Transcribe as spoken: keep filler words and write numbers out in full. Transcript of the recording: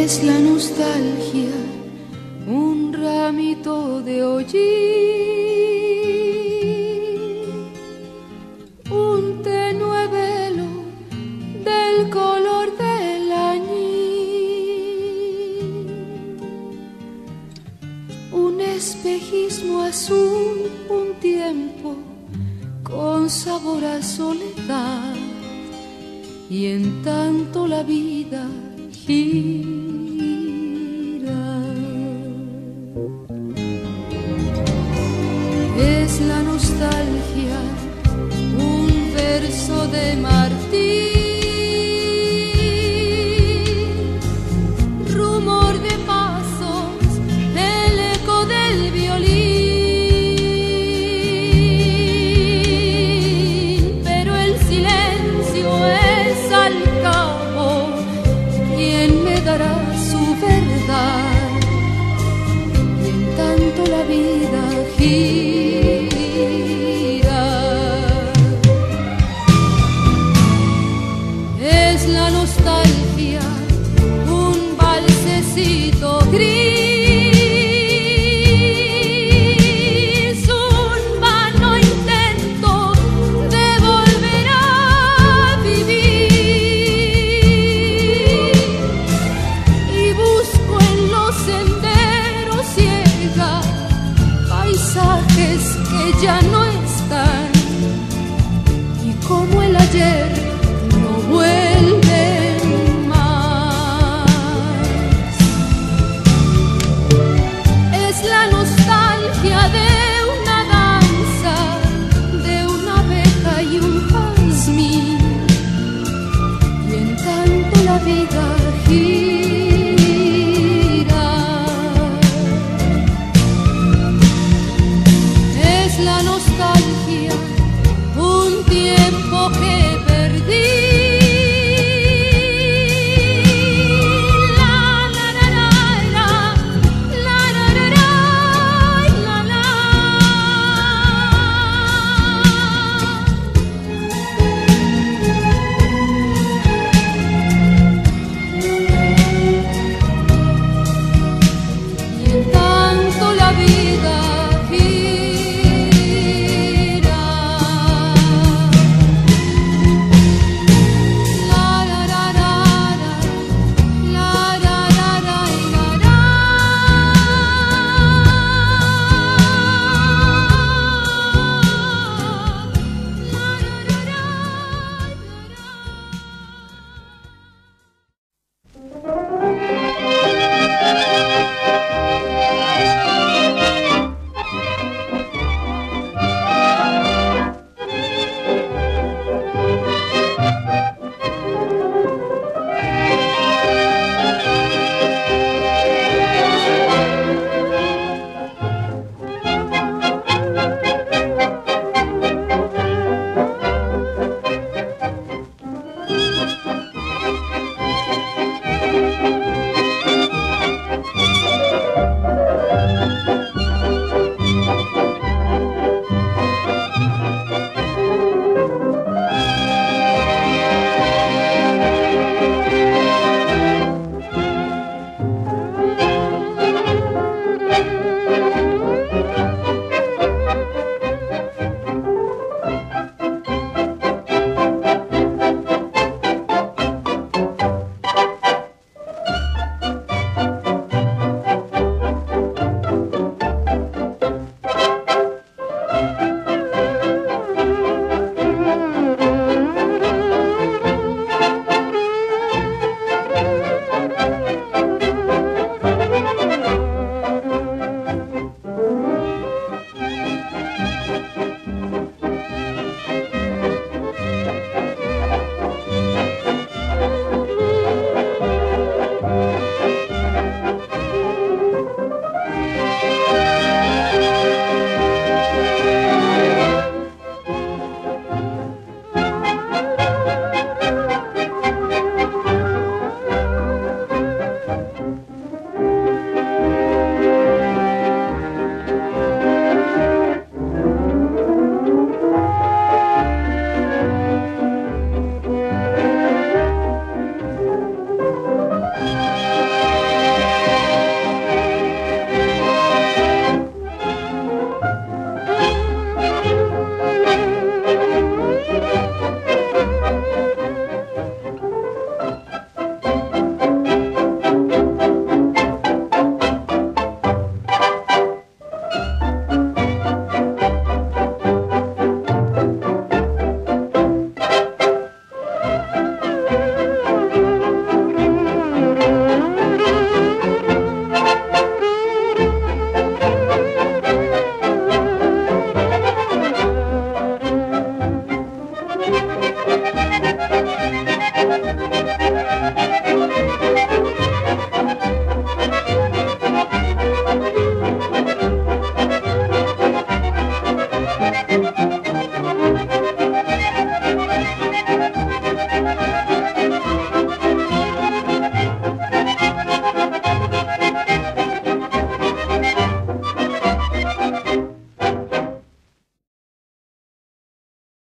Es la nostalgia, un ramito de hollín, un tenue velo del color del añil, un espejismo azul, un tiempo con sabor a soledad, y en tanto la vida gira. Es la nostalgia, un verso de Martín, rumor de pasos, el eco del violín, pero el silencio es al cabo quien me dará su verdad, y en tanto la vida gira. Es la nostalgia, un balsecito gris, un vano intento de volver a vivir, y busco en los senderos ciega paisajes que ya no están, y como el ayer no vuelven más. Es la nostalgia de una danza, de una abeja y un jazmín, y en tanto la vida gira. Es la nostalgia, un tiempo que